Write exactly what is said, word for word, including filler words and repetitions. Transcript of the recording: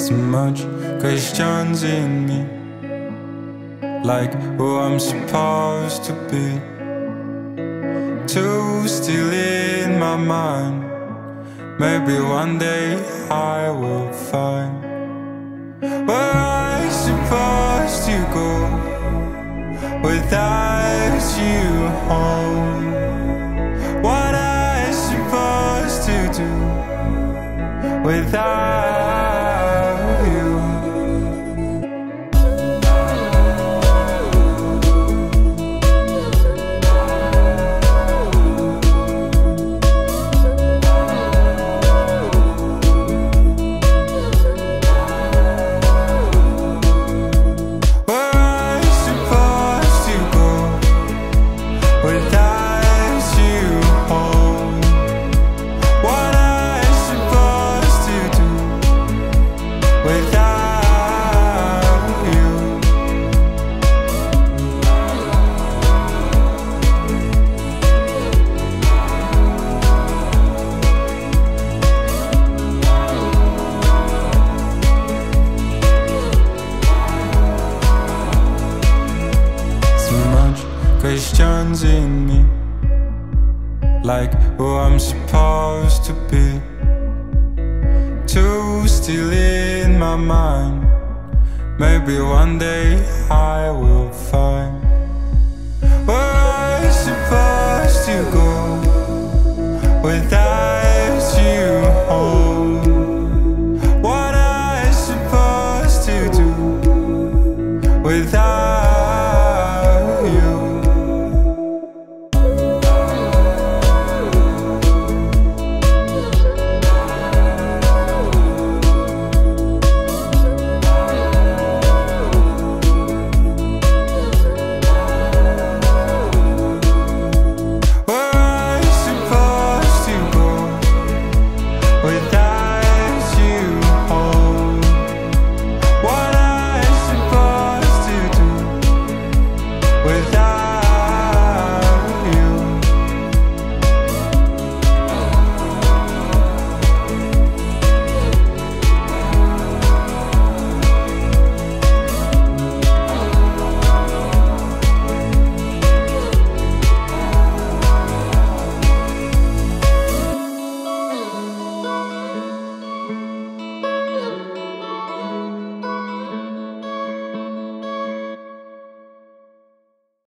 So much questions in me, like who I'm supposed to be. Two still in my mind. Maybe one day I will find where I'm supposed to go without you home. What I'm supposed to do without you. Questions in me, like who I'm supposed to be. Two still in my mind. Maybe one day I will find where I'm supposed to go without